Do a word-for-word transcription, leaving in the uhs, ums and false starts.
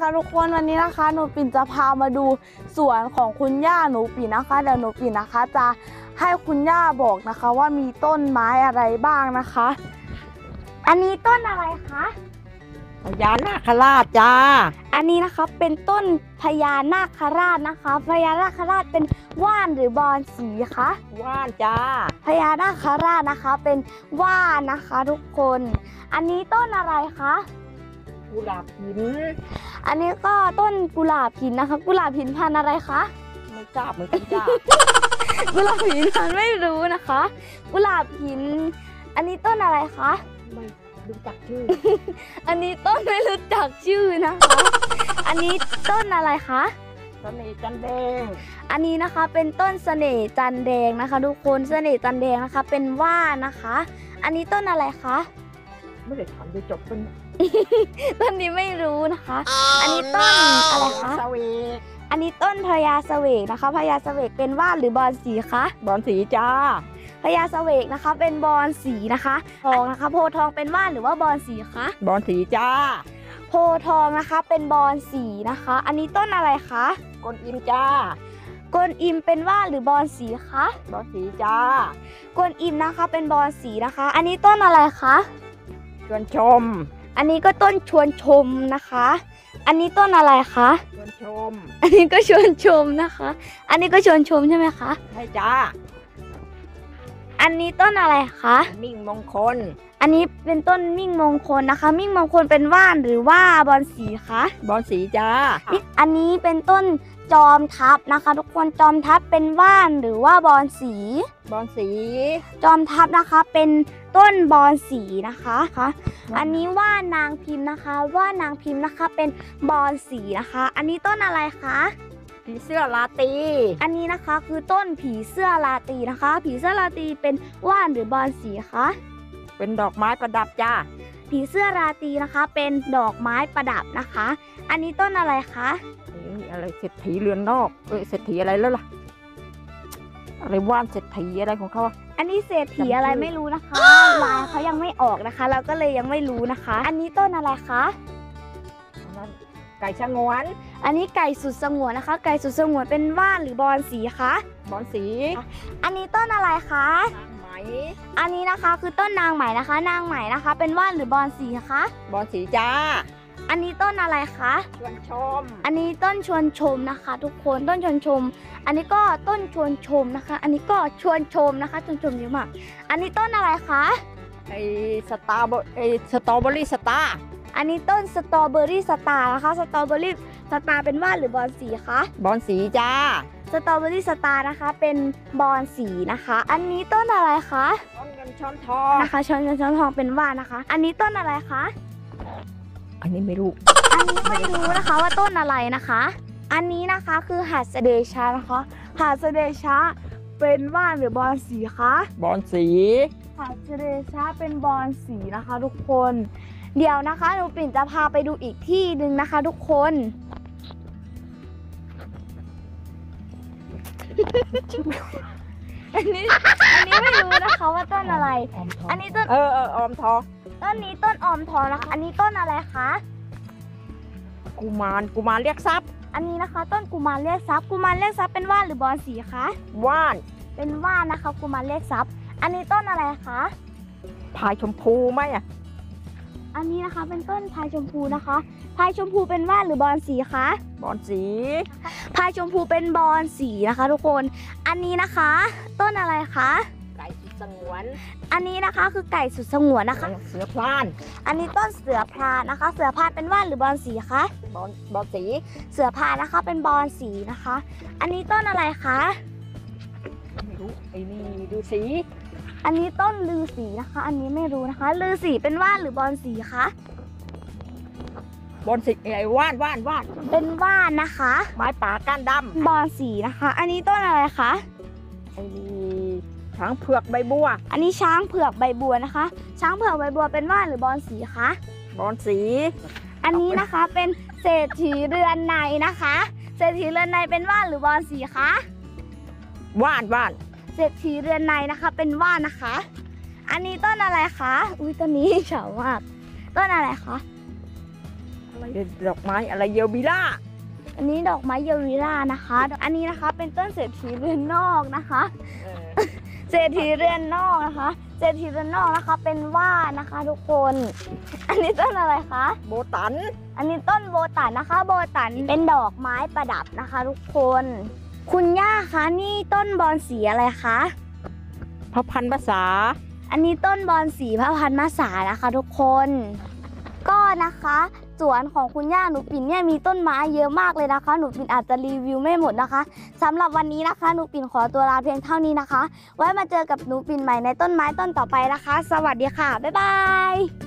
ค่ะทุกคนวันนี้นะคะหนูปิ่นจะพามาดูสวนของคุณย่าหนูปิ่นนะคะเดี๋ยวหนูปิ่นนะคะจะให้คุณย่าบอกนะคะว่ามีต้นไม้อะไรบ้างนะคะอันนี้ต้นอะไรคะพญานาคราชจ้าอันนี้นะคะเป็นต้นพญานาคราชนะคะพญานาคราชเป็นว่านหรือบอนสีคะว่านจ้าพญานาคราชนะคะเป็นว่านนะคะทุกคนอันนี้ต้นอะไรคะกุหลาบหินอันนี้ก็ต้นกุหลาบหินนะคะกุหลาบหินพันธุ์อะไรคะไม่ทราบเหมือนกันจ้ากุหลาบหินพันธุ์ไม่รู้นะคะกุหลาบหินอันนี้ต้นอะไรคะไม่รู้จักชื่ออันนี้ต้นไม่รู้จักชื่อนะคะอันนี้ต้นอะไรคะเสน่ห์จันแดงอันนี้นะคะเป็นต้นเสน่ห์จันแดงนะคะทุกคนเสน่ห์จันแดงนะคะเป็นว่านนะคะอันนี้ต้นอะไรคะไม่ได้ถามจะจบเป็นต้นนี้ไม่รู้นะคะ อันนี้ต้นอะไรคะสเวกอันนี้ต้นพญาเสวกนะคะพญาเสวกเป็นว่านหรือบอนสีคะบอนสีจ้าพญาเสวกนะคะเป็นบอนสีนะคะทองนะคะโพทองเป็นว่านหรือว่าบอนสีคะบอนสีจ้าโพทองนะคะเป็นบอนสีนะคะอันนี้ต้นอะไรคะกวนอิมจ้ากวนอิมเป็นว่านหรือบอนสีคะบอนสีจ้ากวนอิมนะคะเป็นบอนสีนะคะอันนี้ต้นอะไรคะชวนชมอันนี้ก็ต้นชวนชมนะคะอันนี้ต้นอะไรคะชวนชมอันนี้ก็ชวนชมนะคะอันนี้ก็ชวนชมใช่ไหมคะใช่จ้าอันนี้ต้นอะไรคะมิ่งมงคลอันนี้เป็นต้นมิ่งมงคลนะคะมิ่งมงคลเป็นว่านหรือว่าบอนสีคะบอนสีจ้าอันนี้เป็นต้นจอมทัพนะคะทุกคนจอมทัพเป็นว่านหรือว่าบอนสีบอนสีจอมทัพนะคะเป็นต้นบอนสีนะคะคะอันนี้ว่านางพิมพ์นะคะว่านางพิมพ์นะคะเป็นบอนสีนะคะอันนี้ต้นอะไรคะผีเสื้อราตรีอันนี้นะคะคือต้นผีเสื้อราตรีนะคะผีเสื้อราตรีเป็นว่านหรือบอนสีคะเป็นดอกไม้ประดับจ้าผีเสื้อราตรีนะคะเป็นดอกไม้ประดับนะคะอันนี้ต้นอะไรคะนี่อะไรเศรษฐีเรือนนอกเอ้ยเศรษฐีอะไรแล้วล่ะอะไรว่านเศรษฐีอะไรของเขาอันนี้เศรษฐีอะไรไม่รู้นะคะลายเขายังไม่ออกนะคะเราก็เลยยังไม่รู้นะคะอันนี้ต้นอะไรคะไก่ชะงวนอันนี้ไก่สุดสงวนนะคะไก่สุดสงวนเป็นว่านหรือบอนสีคะบอนสีอันนี้ต้นอะไรคะนางไหมอันนี้นะคะคือต้นนางไหมนะคะนางไหมนะคะเป็นว่านหรือบอนสีคะบอนสีจ้าอันนี้ต้นอะไรคะชวนชมอันนี้ต้นชวนชมนะคะทุกคนต้นชวนชมอันนี้ก็ต้นชวนชมนะคะอันนี้ก็ชวนชมนะคะชวนชมเยอะมากอันนี้ต้นอะไรคะไอสตาร์ไอสตรอเบอรี่สตาร์อันนี้ต้นสตรอเบอรี่สตาร์นะคะสตรอเบอรี่สตาร์เป็นว่านหรือบอนสีคะบอนสีจ้าสตรอเบอรี่สตาร์นะคะเป็นบอนสีนะคะอันนี้ต้นอะไรคะช้อนเงินช้อนทองนะคะช้อนเงินช้อนทองเป็นว่านนะคะอันนี้ต้นอะไรคะอันนี้ไม่รู้อันนี้ไม่รู้นะคะว่าต้นอะไรนะคะอันนี้นะคะคือหัสเดชานะคะหัสเดชาเป็นว่านหรือบอนสีคะบอนสีหัสเดชาเป็นบอนสีนะคะทุกคนเดี๋ยวนะคะหนูปิ่นจะพาไปดูอีกที่หนึ่งนะคะทุกคนอันนี้อันนี้ไม่รู้นะคะว่าต้นอะไรอันนี้ต้นเออเออออมทองต้นนี้ต้นออมทองนะคะอันนี้ต้นอะไรคะกุมารกุมารเรียกทรัพย์อันนี้นะคะต้นกุมารเรียกทรัพย์กุมารเรียกทรัพย์เป็นว่านหรือบอนสีคะว่านเป็นว่านนะคะกุมารเรียกทรัพย์อันนี้ต้นอะไรคะพายชมพูไหมอ่ะอันนี้นะคะเป็นต้นพายชมพูนะคะพายชมพูเป็นว่านหรือบอนสีคะบอนสีพายชมพูเป็นบอนสีนะคะทุกคนอันนี้นะคะต้นอะไรคะไก่สุดสงวนอันนี้นะคะคือไก่สุดสงวนนะคะเสือพลานอันนี้ต้นเสือพลานนะคะเสือพลานเป็นว่านหรือบอนสีคะบอนบอนสีเสือพลานนะคะเป็นบอนสีนะคะอันนี้ต้นอะไรคะไม่รู้ไอ้นี่ดูสีอันนี้ต้นลือสีนะคะอันนี้ไม่รู้นะคะลือสีเป็นว่านหรือบอนสีคะบอนสีไอ้ว่านว่านว่านเป็นว่านนะคะไม้ป่าก้านดำบอนสีนะคะอันนี้ต้นอะไรคะไอ้นี่ช้างเผือกใบบัวอันนี้ช้างเผือกใบบัวนะคะช้างเผือกใบบัวเป็นว่านหรือบอนสีคะบอนสีอันนี้นะคะเป็นเศรษฐีเรือนในนะคะเศรษฐีเรือนในเป็นว่านหรือบอนสีคะว่านว่านเศรษฐีเรือนในนะคะเป็นว่านนะคะอันนี้ต้นอะไรคะอุ้ยต้นนี้เฉามากต้นอะไรคะอะไรดอกไม้อะไรเยลบิล่าอันนี้ดอกไม้เยลวิล่านะคะ อันนี้นะคะเป็นต้นเศรษฐีเรือนนอกนะคะ เศรษฐีเรือนนอกนะคะ เศรษฐีเรือนนอกนะคะ เป็นว่านะคะ ทุกคน อันนี้ต้นอะไรคะโบตันอันนี้ต้นโบตันนะคะ โบตันเป็นดอกไม้ประดับนะคะ ทุกคน คุณย่าคะนี่ต้นบอนสีอะไรคะพระพันภาษาอันนี้ต้นบอนสีพระพันธุ์มะสานะคะ ทุกคน ก็นะคะสวนของคุณย่าหนูปิ่นเนี่ยมีต้นไม้เยอะมากเลยนะคะ หนูปิ่นอาจจะรีวิวไม่หมดนะคะสำหรับวันนี้นะคะหนูปิ่นขอตัวลาเพียงเท่านี้นะคะ ไว้มาเจอกับหนูปิ่นใหม่ในต้นไม้ต้นต่อไปนะคะ สวัสดีค่ะบ๊ายบาย